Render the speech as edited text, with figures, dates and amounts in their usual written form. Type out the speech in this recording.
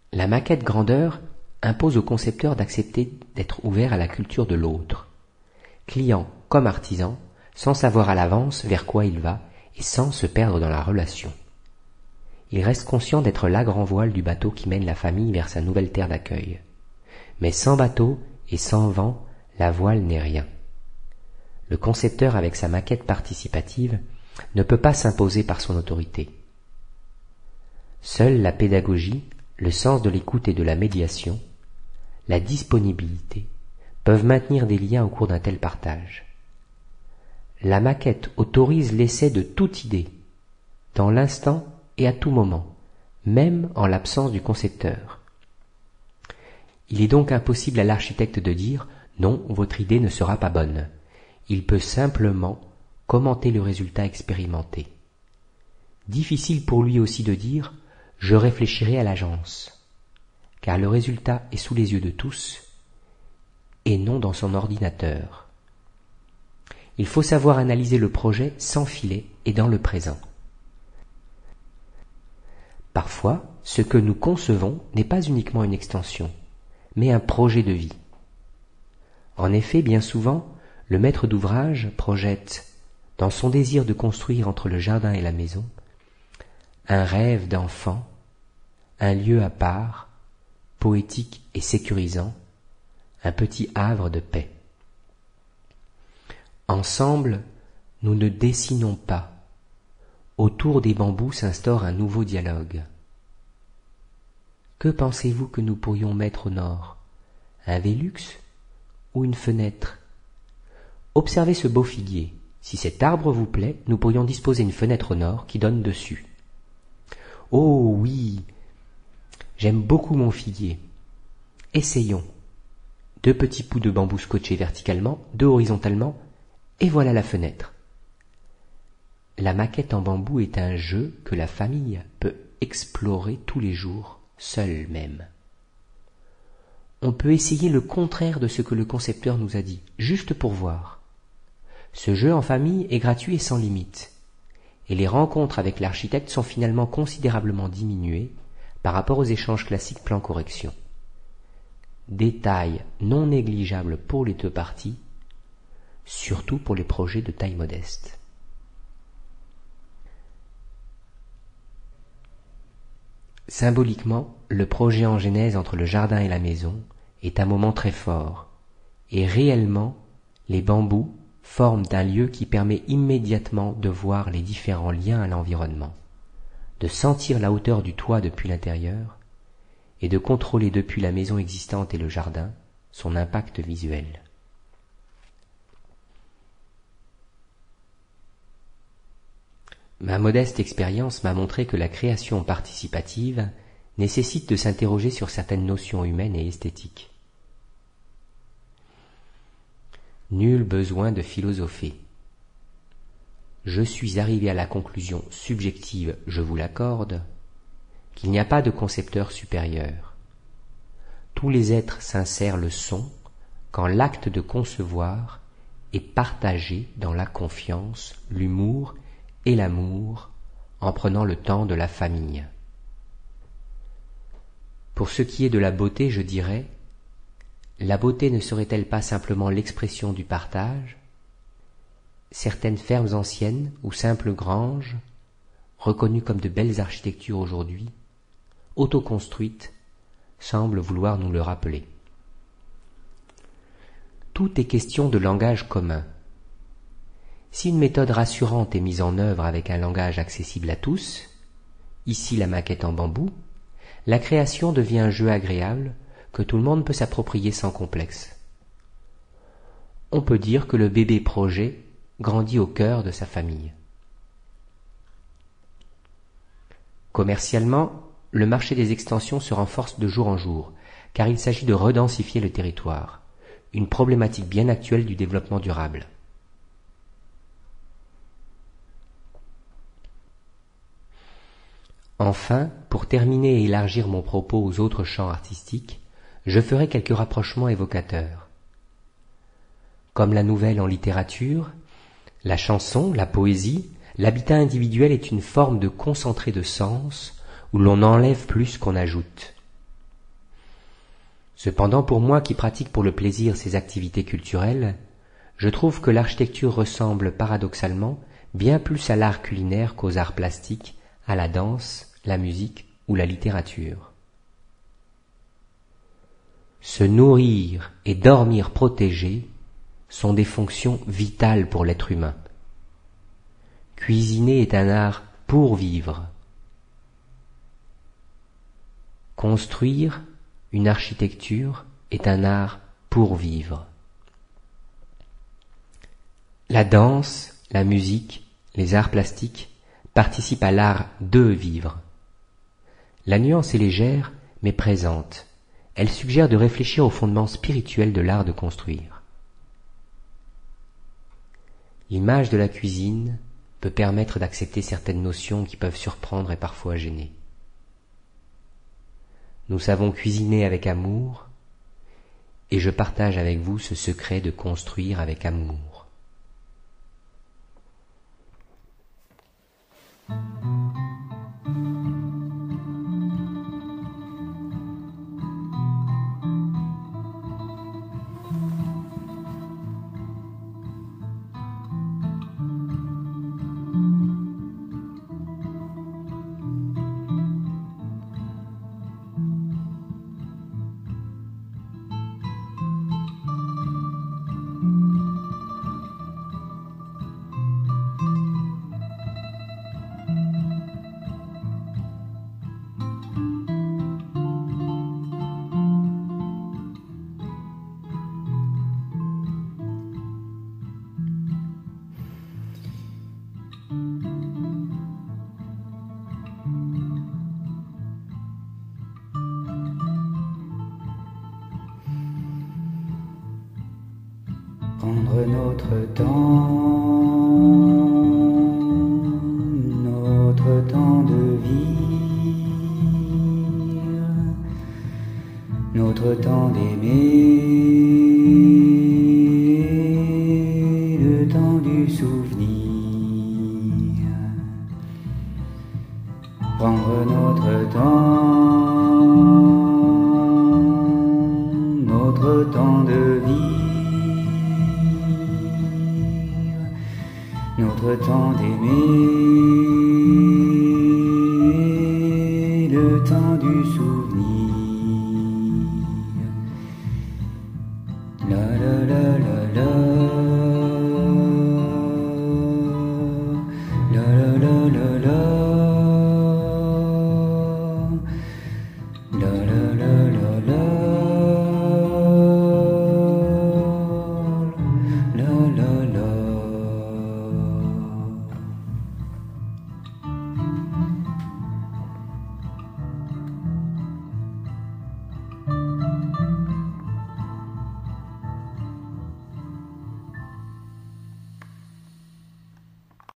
La maquette grandeur impose au concepteur d'accepter d'être ouvert à la culture de l'autre, client comme artisan, sans savoir à l'avance vers quoi il va et sans se perdre dans la relation. Il reste conscient d'être la grand voile du bateau qui mène la famille vers sa nouvelle terre d'accueil. Mais sans bateau et sans vent, la voile n'est rien. Le concepteur, avec sa maquette participative, ne peut pas s'imposer par son autorité. Seule la pédagogie, le sens de l'écoute et de la médiation, la disponibilité, peuvent maintenir des liens au cours d'un tel partage. La maquette autorise l'essai de toute idée, dans l'instant et à tout moment, même en l'absence du concepteur. Il est donc impossible à l'architecte de dire « non, votre idée ne sera pas bonne ». Il peut simplement commenter le résultat expérimenté. Difficile pour lui aussi de dire « je réfléchirai à l'agence », car le résultat est sous les yeux de tous et non dans son ordinateur. Il faut savoir analyser le projet sans filet et dans le présent. Parfois, ce que nous concevons n'est pas uniquement une extension, mais un projet de vie. En effet, bien souvent, le maître d'ouvrage projette, dans son désir de construire entre le jardin et la maison, un rêve d'enfant, un lieu à part, poétique et sécurisant, un petit havre de paix. Ensemble, nous ne dessinons pas. Autour des bambous s'instaure un nouveau dialogue. Que pensez-vous que nous pourrions mettre au nord? Un Vélux ou une fenêtre? Observez ce beau figuier. Si cet arbre vous plaît, nous pourrions disposer une fenêtre au nord qui donne dessus. Oh oui, j'aime beaucoup mon figuier. Essayons. 2 petits bouts de bambou scotchés verticalement, 2 horizontalement, et voilà la fenêtre. La maquette en bambou est un jeu que la famille peut explorer tous les jours, seule même. On peut essayer le contraire de ce que le concepteur nous a dit, juste pour voir. Ce jeu en famille est gratuit et sans limite, et les rencontres avec l'architecte sont finalement considérablement diminuées par rapport aux échanges classiques plan-correction. Détail non négligeable pour les 2 parties, surtout pour les projets de taille modeste. Symboliquement, le projet en genèse entre le jardin et la maison est un moment très fort, et réellement, les bambous forment un lieu qui permet immédiatement de voir les différents liens à l'environnement, de sentir la hauteur du toit depuis l'intérieur, et de contrôler depuis la maison existante et le jardin son impact visuel. Ma modeste expérience m'a montré que la création participative nécessite de s'interroger sur certaines notions humaines et esthétiques. Nul besoin de philosopher. Je suis arrivé à la conclusion subjective, je vous l'accorde, qu'il n'y a pas de concepteur supérieur. Tous les êtres sincères le sont quand l'acte de concevoir est partagé dans la confiance, l'humour et l'amour en prenant le temps de la famille. Pour ce qui est de la beauté, je dirais, la beauté ne serait-elle pas simplement l'expression du partage? Certaines fermes anciennes ou simples granges, reconnues comme de belles architectures aujourd'hui, autoconstruites, semblent vouloir nous le rappeler. Tout est question de langage commun. Si une méthode rassurante est mise en œuvre avec un langage accessible à tous, ici la maquette en bambou, la création devient un jeu agréable que tout le monde peut s'approprier sans complexe. On peut dire que le bébé projet grandit au cœur de sa famille. Commercialement, le marché des extensions se renforce de jour en jour, car il s'agit de redensifier le territoire, une problématique bien actuelle du développement durable. Enfin, pour terminer et élargir mon propos aux autres champs artistiques, je ferai quelques rapprochements évocateurs. Comme la nouvelle en littérature, la chanson, la poésie, l'habitat individuel est une forme de concentré de sens où l'on enlève plus qu'on ajoute. Cependant, pour moi qui pratique pour le plaisir ces activités culturelles, je trouve que l'architecture ressemble paradoxalement bien plus à l'art culinaire qu'aux arts plastiques, à la danse, la musique ou la littérature. Se nourrir et dormir protégés sont des fonctions vitales pour l'être humain. Cuisiner est un art pour vivre. Construire une architecture est un art pour vivre. La danse, la musique, les arts plastiques participent à l'art de vivre. La nuance est légère mais présente. Elle suggère de réfléchir au fondement spirituel de l'art de construire. L'image de la cuisine peut permettre d'accepter certaines notions qui peuvent surprendre et parfois gêner. Nous savons cuisiner avec amour, et je partage avec vous ce secret de construire avec amour. Prendre notre temps de vivre, notre temps d'aimer, le temps du souvenir. Prendre notre temps de vivre, notre temps d'aimer, le temps du souvenir. La la la la la, la la la la la, la la la.